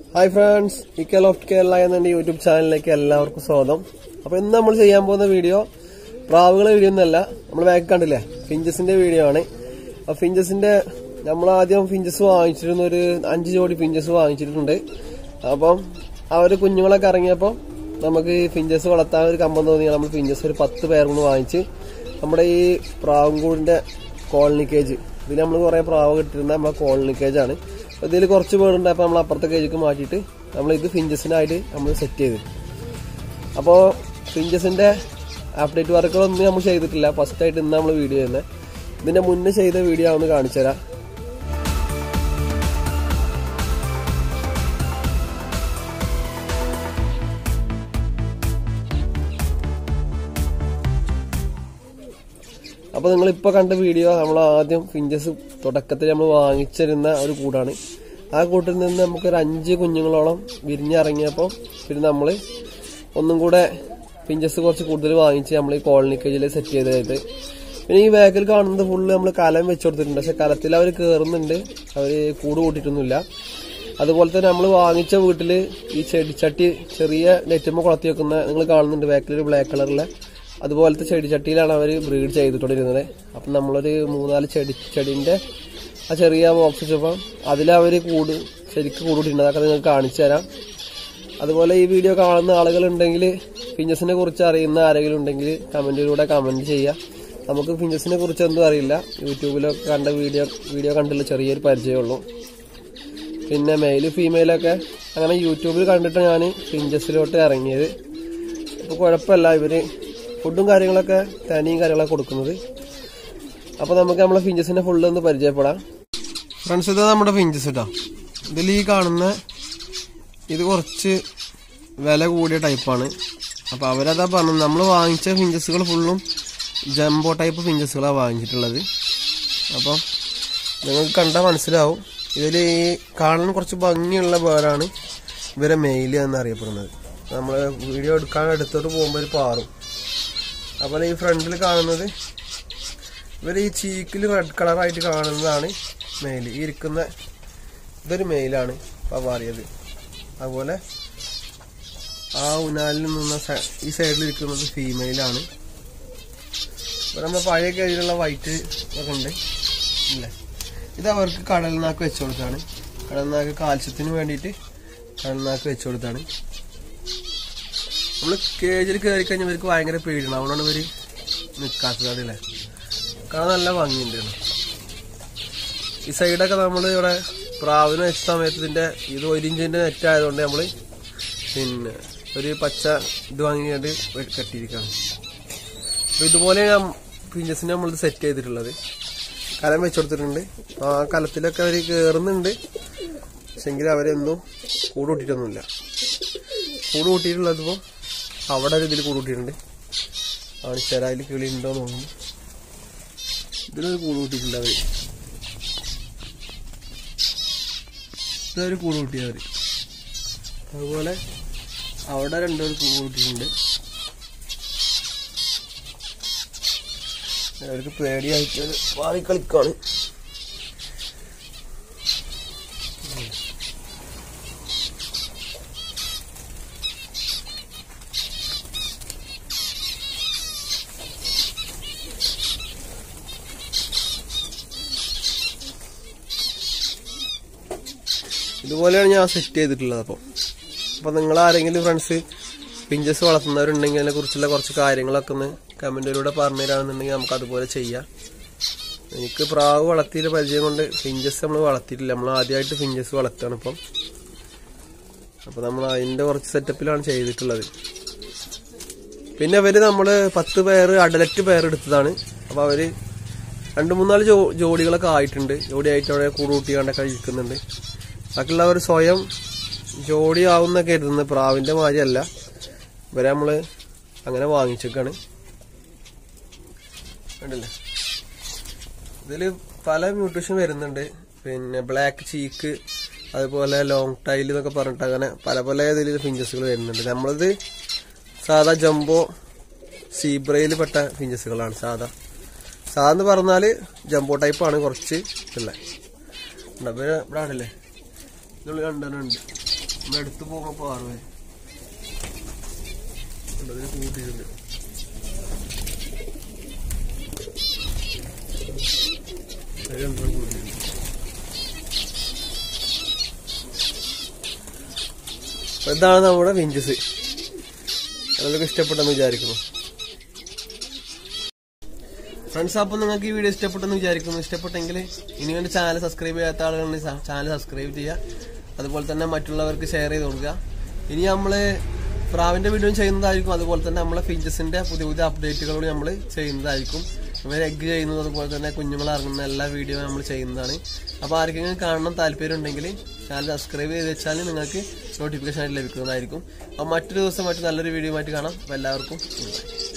Hi friends, Loft Kerala എന്ന YouTube ചാനലിലേക്ക് എല്ലാവർക്കും സ്വാഗതം. അപ്പോൾ ഇന്ന് നമ്മൾ ചെയ്യാൻ പോകുന്ന വീഡിയോ പ്രാവുകളുടെ വീഡിയോ ഒന്നല്ല, നമ്മൾ ബാക്ക് കണ്ടില്ലേ ഫിഞ്ചസിന്റെ വീഡിയോ ആണ്. അപ്പോൾ ഫിഞ്ചസിന്റെ നമ്മൾ ആദ്യം ഫിഞ്ചസ് വാങ്ങിച്ചിരുന്ന ഒരു 5 ജോഡി ഫിഞ്ചസ് വാങ്ങിച്ചിട്ടുണ്ട്. അപ്പം അവർ കുഞ്ഞുങ്ങളൊക്കെ ഇറങ്ങിയപ്പോൾ നമുക്ക് ഈ ഫിഞ്ചസ് വളർത്താൻ ഒരു കമ്പം തോന്നിയാൽ നമ്മൾ ഫിഞ്ചസ് ഒരു 10 പേർ കൊണ്ട് വാങ്ങിച്ച് നമ്മുടെ ഈ പ്രാവുംകൂടിന്റെ കോളനി കേജ് ഇതിൽ നമ്മൾ കുറേ പ്രാവ് കിട്ടിയിരുന്ന നമ്മളെ കോളനി കേജാണ്. ഇതിൽ കുറച്ച് പേരുണ്ട്. അപ്പോൾ നമ്മൾ അപ്പുറത്തെ കേജിക്ക് മാറ്റിയിട്ട് നമ്മൾ ഇത് ഫിഞ്ചസിനായിട്ട് നമ്മൾ സെറ്റ് ചെയ്ത്. അപ്പോൾ ഫിഞ്ചസിന്റെ അപ്ഡേറ്റ് വർക്കുകളൊന്നും നമ്മൾ ചെയ്തിട്ടില്ല. ഫസ്റ്റായിട്ട് ഇന്ന് നമ്മൾ വീഡിയോ ചെയ്യുന്നത്. ഇതിന്റെ മുന്നേ ചെയ്ത വീഡിയോ ഒന്ന് കാണിച്ചു തരാം. അപ്പോൾ നിങ്ങളിപ്പോൾ കണ്ട വീഡിയോ നമ്മൾ ആദ്യം ഫിഞ്ചസ് തുടക്കത്തിൽ നമ്മൾ വാങ്ങിച്ചിരുന്ന ഒരു കൂടാണ്. ആ കൂട്ടിൽ നിന്ന് നമുക്കൊരു 5 കുഞ്ഞുങ്ങളോളം വിരിഞ്ഞിറങ്ങിയപ്പോൾ പിന്നെ നമ്മൾ ഒന്നും കൂടെ ഫിഞ്ചസ് കുറച്ച് കൂടുതൽ വാങ്ങിച്ച് നമ്മൾ ഈ കോളനി കേജിൽ സെറ്റ് ചെയ്തതായിട്ട്. പിന്നെ ഈ ബാക്കിൽ കാണുന്നത് ഫുള്ള് നമ്മൾ കലം വെച്ച് കൊടുത്തിട്ടുണ്ട്. പക്ഷെ കലത്തിൽ അവർ കയറുന്നുണ്ട്, അവർ കൂട് കൂട്ടിയിട്ടൊന്നുമില്ല. അതുപോലെ തന്നെ നമ്മൾ വാങ്ങിച്ച വീട്ടിൽ ഈ ചെടിച്ചട്ടി ചെറിയ നെറ്റുമ്പോൾ കുളത്തി വെക്കുന്ന നിങ്ങൾ കാണുന്നുണ്ട് ബാക്കിലൊരു ബ്ലാക്ക് കളറിലെ അതുപോലത്തെ ചെടിച്ചട്ടിയിലാണ് അവർ ബ്രീഡ് ചെയ്തിട്ടുണ്ടിരുന്നത്. അപ്പം നമ്മളൊരു 3-4 ചെടിന്റെ ആ ചെറിയ ബോക്സ് വെച്ചപ്പോൾ അതിലവർ ശരിക്കും കൂടിയിട്ടുണ്ട്. അതൊക്കെ നിങ്ങൾക്ക് കാണിച്ചു തരാം. അതുപോലെ ഈ വീഡിയോ കാണുന്ന ആളുകളുണ്ടെങ്കിൽ ഫിഞ്ചസിനെ കുറിച്ച് അറിയുന്ന ആരെങ്കിലും ഉണ്ടെങ്കിൽ കമന്റിലൂടെ കമന്റ് ചെയ്യുക. നമുക്ക് ഫിഞ്ചസിനെ കുറിച്ച് ഒന്നും അറിയില്ല. യൂട്യൂബിലൊക്കെ കണ്ട വീഡിയോ കണ്ടുള്ള ചെറിയൊരു പരിചയമുള്ളൂ. പിന്നെ മെയില് ഫീമെയിലൊക്കെ അങ്ങനെ യൂട്യൂബിൽ കണ്ടിട്ട് ഞാൻ ഫിഞ്ചസിലോട്ട് ഇറങ്ങിയത്. അപ്പോൾ കുഴപ്പമില്ല, ഇവര് ഫുഡും കാര്യങ്ങളൊക്കെ തനിയും കാര്യങ്ങളൊക്കെ കൊടുക്കുന്നത്. അപ്പോൾ നമുക്ക് നമ്മളെ ഫിഞ്ചസിനെ ഫുള്ള് ഒന്ന് പരിചയപ്പെടാം. ഫ്രണ്ട്സ്, ഇത് നമ്മുടെ ഫിഞ്ചസ് കേട്ടോ. ഇതിൽ ഈ കാണുന്ന ഇത് കുറച്ച് വില കൂടിയ ടൈപ്പാണ്. അപ്പോൾ അവരതാ പറഞ്ഞു, നമ്മൾ വാങ്ങിച്ച ഫിഞ്ചസുകൾ ഫുള്ളും ജംബോ ടൈപ്പ് ഫിഞ്ചസുകളാണ് വാങ്ങിച്ചിട്ടുള്ളത്. അപ്പം നിങ്ങൾക്ക് കണ്ടാൽ മനസ്സിലാവും. ഇതിൽ ഈ കാണാൻ കുറച്ച് ഭംഗിയുള്ള പേരാണ് ഇവരെ മെയില് എന്നറിയപ്പെടുന്നത്. നമ്മൾ വീഡിയോ എടുത്തോട്ട് പോകുമ്പോൾ ഒരു പാറും. അപ്പോൾ ഈ ഫ്രണ്ടിൽ കാണുന്നത് ഇവർ ഈ ചീക്കിൽ റെഡ് കളറായിട്ട് കാണുന്നതാണ് മെയില്. ഈ ഇരിക്കുന്ന ഇതൊരു മെയിലാണ് പവാറിയത്. അതുപോലെ ആ ഉനാലിൽ നിന്ന ഈ സൈഡിൽ ഇരിക്കുന്നത് ഫീമെയിലാണ്. അപ്പോൾ നമ്മുടെ പഴയ കേജിലുള്ള വൈറ്റ് ഒക്കെ ഉണ്ട് ഇല്ലേ, ഇത് അവർക്ക് കടൽനാക്ക് വെച്ചു കൊടുത്താണ്. കടൽനാക്ക് കാൽസ്യത്തിന് വേണ്ടിയിട്ട് കടൽനാക്ക് വെച്ചു കൊടുത്താണ്. നമ്മൾ കേജിൽ കയറി കഴിഞ്ഞാൽ ഇവർക്ക് ഭയങ്കര പേടിയാണ്. അതുകൊണ്ടാണ് ഇവർ നിൽക്കാത്തത്. അതില്ലേ കാണാൻ നല്ല ഭംഗിയുണ്ട്. ഈ സൈഡൊക്കെ നമ്മൾ ഇവിടെ പ്രാവിന് വെച്ച സമയത്ത് ഇതിന്റെ ഇത് 1 ഇഞ്ചിന്റെ നെറ്റ് ആയതുകൊണ്ട് നമ്മൾ പിന്നെ ഒരു പച്ച ഇത് വാങ്ങിയിട്ട് കെട്ടിയിരിക്കുകയാണ്. അപ്പൊ ഇതുപോലെ ഫിഞ്ചസിനെ നമ്മൾ സെറ്റ് ചെയ്തിട്ടുള്ളത്. കലം വെച്ചുകൊടുത്തിട്ടുണ്ട്. ആ കലത്തിലൊക്കെ അവർ കയറുന്നുണ്ട്. പക്ഷെങ്കിൽ അവരെന്നും കൂട് കൂട്ടിയിട്ടൊന്നുമില്ല. കൂട് കൂട്ടിയിട്ടുള്ളതിപ്പോ അവിടെ ഒരു ഇതിൽ കൂട് കൂട്ടിയിട്ടുണ്ട്. ആണ് ചെറായിൽ കിളി ഉണ്ടോന്ന് തോന്നുന്നു. ഇതിലൊരു കൂട് കൂട്ടിയിട്ടുണ്ട് അവര്. ഇതൊരു കൂട് കൂട്ടിയവര്. അതുപോലെ അവിടെ 2 കൂട് കൂട്ടിയിട്ടുണ്ട്. അവർക്ക് പേടിയായിട്ട് വാറിക്കളിക്കാണ്. ഇതുപോലെയാണ് ഞാൻ സെറ്റ് ചെയ്തിട്ടുള്ളത്. അപ്പോൾ നിങ്ങൾ ആരെങ്കിലും ഫ്രണ്ട്സ് ഫിഞ്ചസ് വളർത്തുന്നവരുണ്ടെങ്കിൽ അതിനെ കുറിച്ചുള്ള കുറച്ച് കാര്യങ്ങളൊക്കെ ഒന്ന് കമന്റിലൂടെ പറഞ്ഞു തരാമെന്നുണ്ടെങ്കിൽ നമുക്ക് അതുപോലെ ചെയ്യാം. എനിക്ക് പ്രാവ് വളർത്തിയിട്ട് പരിചയം കൊണ്ട് ഫിഞ്ചസ് നമ്മൾ വളർത്തിയിട്ടില്ല. നമ്മൾ ആദ്യമായിട്ട് ഫിഞ്ചസ് വളർത്തുകയാണ് ഇപ്പം. അപ്പോൾ നമ്മൾ അതിന്റെ കുറച്ച് സെറ്റപ്പിലാണ് ചെയ്തിട്ടുള്ളത്. പിന്നെ അവര് നമ്മള് 10 പേർ അഡലറ്റ് പേർ എടുത്തതാണ്. അപ്പോൾ അവര് 2-3-4 ജോഡികളൊക്കെ ആയിട്ടുണ്ട്. ജോഡിയായിട്ട് അവിടെ കൂട് കൂട്ടിയാണ്ടൊക്കെ ഇരിക്കുന്നുണ്ട്. ബാക്കിയുള്ളവർ സ്വയം ജോഡി ആവുന്നൊക്കെ കരുതുന്നത്. പ്രാവിന്റെ മാതിരിയല്ല, ഇവരെ നമ്മള് അങ്ങനെ വാങ്ങിച്ചേക്കാണ്. കണ്ടില്ലേ, ഇതില് പല മ്യൂട്ടേഷൻ വരുന്നുണ്ട്. പിന്നെ ബ്ലാക്ക് ചീക്ക്, അതുപോലെ ലോങ് ടൈൽ എന്നൊക്കെ പറഞ്ഞിട്ട് അങ്ങനെ പല ഇതിൽ ഫിഞ്ചസുകൾ വരുന്നുണ്ട്. നമ്മളിത് സാധാ ജംബോ സീബ്രയിൽ പെട്ട ഫിഞ്ചസുകളാണ്. സാധാ എന്ന് പറഞ്ഞാല് ജംബോ ടൈപ്പാണ്. കുറച്ച് ഇല്ലേ ഇവിടെ ആണല്ലേ, ഇതിനുള്ളിൽ 2 ഉണ്ട്. നമ്മൾ എടുത്തു പോകുമ്പോ പാറുവേ കൂട്ടിയിട്ടുണ്ട്. ഇതാണ് നമ്മുടെ ഫിഞ്ചസ്. എല്ലാവർക്കും ഇഷ്ടപ്പെട്ടെന്ന് വിചാരിക്കുന്നു ഫ്രണ്ട്സ്. അപ്പം നിങ്ങൾക്ക് ഈ വീഡിയോ ഇഷ്ടപ്പെട്ടെന്ന് വിചാരിക്കുന്നു. ഇഷ്ടപ്പെട്ടെങ്കിൽ ഇനി വേണ്ടി ചാനൽ സബ്സ്ക്രൈബ് ചെയ്യാത്ത ആളുകളുണ്ടെങ്കിൽ ചാനൽ സബ്സ്ക്രൈബ് ചെയ്യുക. അതുപോലെ തന്നെ മറ്റുള്ളവർക്ക് ഷെയർ ചെയ്ത് കൊടുക്കുക. ഇനി നമ്മള് പ്രാവിന്റെ വീഡിയോ ചെയ്യുന്നതായിരിക്കും. അതുപോലെ തന്നെ നമ്മളെ ഫിഞ്ചസിന്റെ പുതിയ പുതിയ അപ്ഡേറ്റുകളോട് നമ്മൾ ചെയ്യുന്നതായിരിക്കും. ഇവർ എഗ് ചെയ്യുന്നത് അതുപോലെ തന്നെ കുഞ്ഞുങ്ങൾ ഇറങ്ങുന്ന എല്ലാ വീഡിയോ നമ്മൾ ചെയ്യുന്നതാണ്. അപ്പോൾ ആർക്കെങ്കിലും കാണണം താല്പര്യം ഉണ്ടെങ്കിൽ ചാനൽ സബ്സ്ക്രൈബ് ചെയ്ത് വെച്ചാൽ നിങ്ങൾക്ക് നോട്ടിഫിക്കേഷൻ ആയിട്ട് ലഭിക്കുന്നതായിരിക്കും. അപ്പോൾ മറ്റൊരു ദിവസം നല്ലൊരു വീഡിയോ ആയിട്ട് കാണാം. അപ്പോൾ എല്ലാവർക്കും